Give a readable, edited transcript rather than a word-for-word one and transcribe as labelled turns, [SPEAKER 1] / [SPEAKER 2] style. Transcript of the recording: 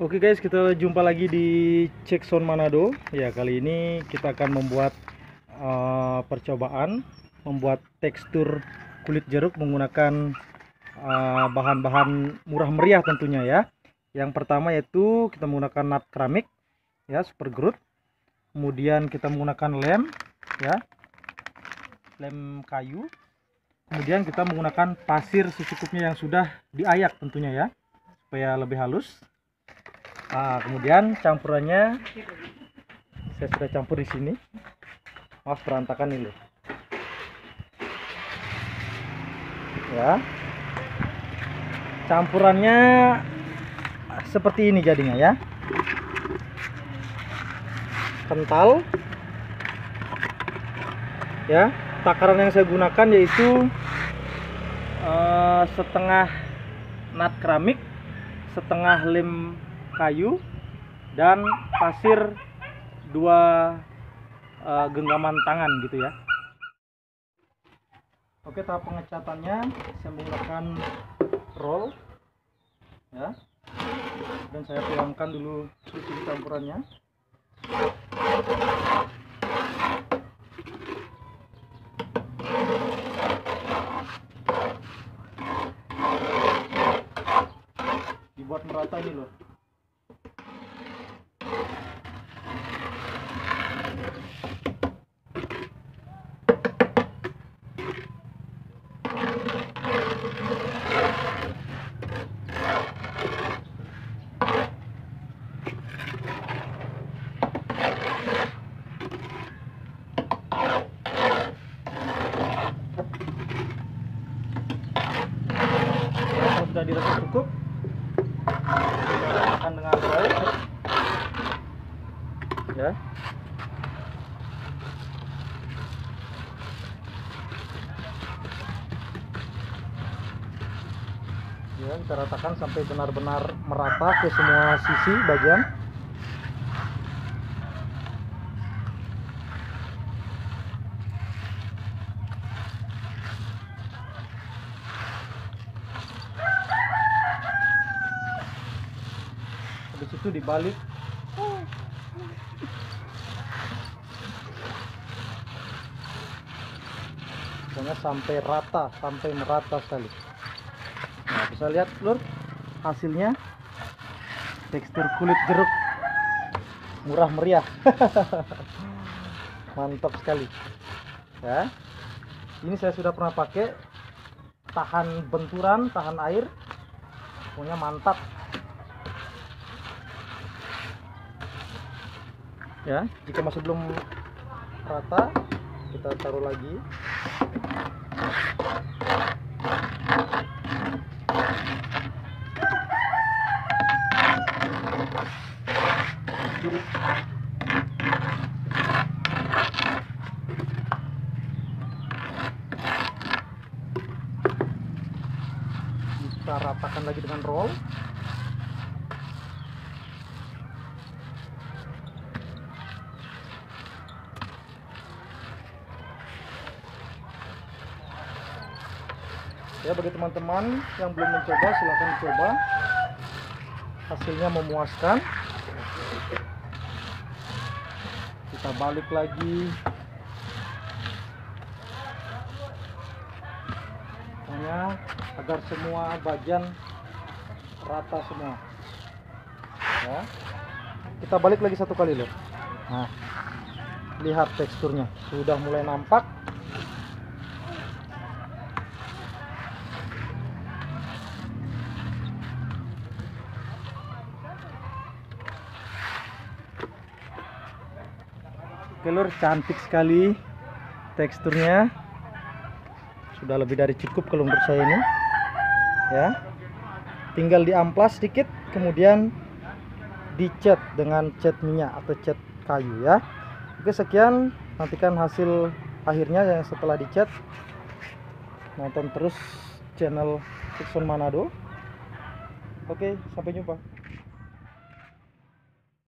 [SPEAKER 1] Oke guys, kita jumpa lagi di Cekson Manado. Ya, kali ini kita akan membuat percobaan membuat tekstur kulit jeruk menggunakan bahan-bahan murah meriah tentunya ya. Yang pertama yaitu kita menggunakan nut keramik ya, super glue. Kemudian kita menggunakan lem ya, lem kayu. Kemudian kita menggunakan pasir secukupnya yang sudah diayak tentunya ya, supaya lebih halus. Nah, kemudian campurannya saya sudah campur di sini. Maaf berantakan ini loh. Ya. Campurannya seperti ini jadinya ya. Kental. Ya, takaran yang saya gunakan yaitu setengah nut keramik, setengah lem kayu, dan pasir 2 genggaman tangan gitu ya. Oke, tahap pengecatannya saya menggunakan roll ya, dan saya tuangkan dulu susu campurannya. Dibuat merata ini loh. Sudah dirasa cukup, kita ratakan dengan roll ya. Ya, kita ratakan sampai benar-benar merata ke semua sisi bagian. Habis itu dibalik. Pokoknya sampai rata, sampai merata sekali. Nah, bisa lihat lur, hasilnya tekstur kulit jeruk murah meriah. Mantap sekali ya. Ini saya sudah pernah pakai, tahan benturan, tahan air, pokoknya mantap ya. Jika masih belum rata, kita taruh lagi. Kita ratakan lagi dengan roll. Ya, bagi teman-teman yang belum mencoba, silahkan coba. Hasilnya memuaskan. Kita balik lagi. Pokoknya agar semua bagian rata semua. Ya. Kita balik lagi satu kali loh. Nah, lihat teksturnya sudah mulai nampak. Oke lur, cantik sekali teksturnya. Sudah lebih dari cukup kalau menurut saya ini ya. Tinggal diamplas sedikit, kemudian dicat dengan cat minyak atau cat kayu ya. Oke, sekian, nantikan hasil akhirnya yang setelah dicat. Nonton terus channel Cekson Manado. Oke, sampai jumpa.